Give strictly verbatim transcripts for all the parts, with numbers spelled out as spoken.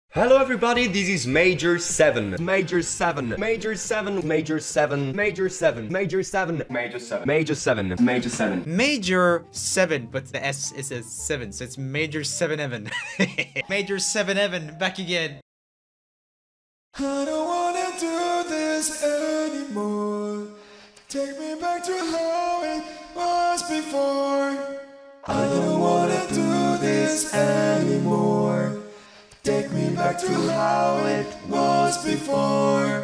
Hello everybody, this is Major seven. Major seven. Major seven. Major seven. Major seven. Major seven. Major seven. Major seven. Major seven. Major seven, but the S is a seven, so it's Major seven Evan. Major seven Evan, back again. I don't wanna do this anymore. Take me back to how it was before. I don't wanna do this anymore. Take me back to how it was before.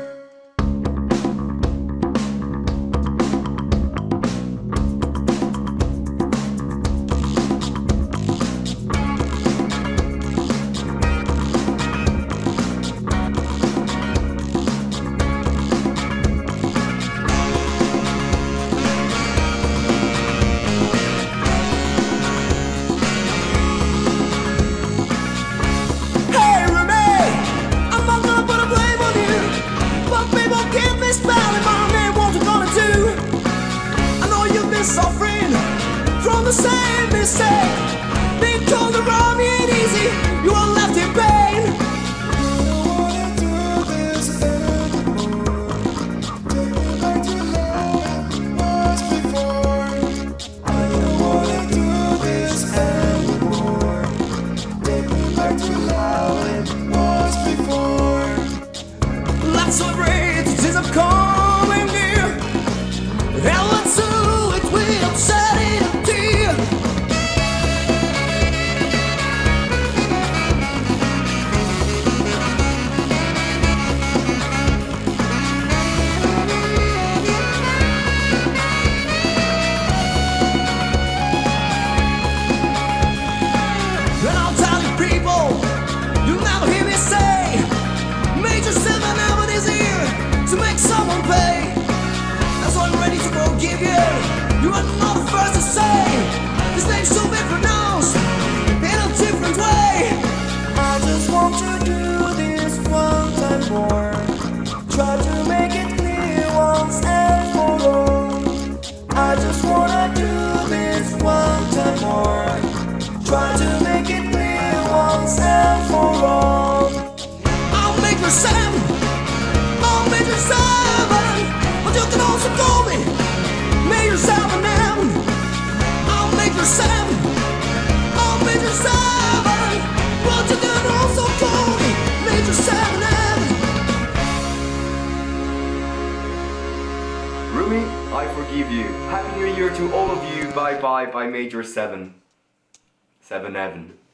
Suffering from the same mistake. Being told the Rami ain't easy, you are left in pain. I don't wanna do this anymore. Take me back to how it was before. I don't wanna do this anymore. Take me back to how it was before. Let's celebrate the days of coming near. And let's do set it up to you. And I'll tell you people, you'll never hear me say Major seven Evan is here to make someone pay. That's why I'm ready to forgive you. You are not the first to say this name should be pronounced in a different way. I just want to do this one time more. Try to make it clear once and for all. I just wanna do this one time more. Try to make it clear once and for all. I'll make her seven. I'll make her seven. But you can also call me Major seven Evan. I'll make her seven. I'll make her seven. But you can also call me Major seven Evan. Roomie, I forgive you. Happy New Year to all of you. Bye bye by Major seven. seven Evan.